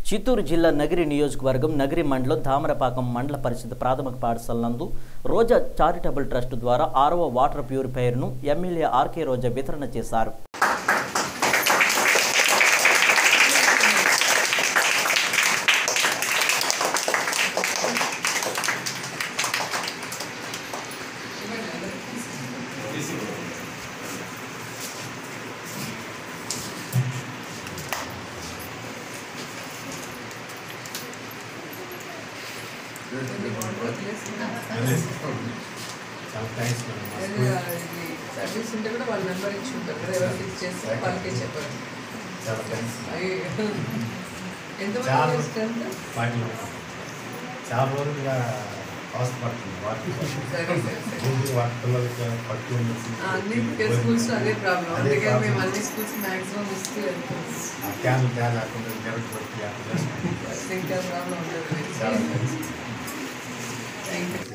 చిత్తూరు జిల్లా నగిరి నియోజకవర్గం నగిరి మండలం ధామరపాకం మండల పరిషత్ ప్రాథమిక పాఠశాల నందు రోజా చారిటబుల్ ట్రస్ట్ ద్వారా 6వ వాటర్ ప్యూరిఫైయర్ను ఎమ్మెల్యే ఆర్కే రోజా వితరణ చేశారు. సర్వీస్ ఉంటే కూడా వాళ్ళ నెంబర్ ఇచ్చి ఉంటారు కదా, ఎవరు ఫిక్స్ చేసి వాళ్ళకే చెప్పారు. ఎంతమంది చేస్తారు? చాలా రోజులుగా అవసరపడుతుంది అన్ని స్కూల్స్ అదే ప్రాబ్లం. అందుకే మేము అన్ని స్కూల్స్ మ్యాక్సిమం ఇస్తూ వెళ్తాం. ఇంకా ప్రాబ్లం ఉంటుంది. Thank you.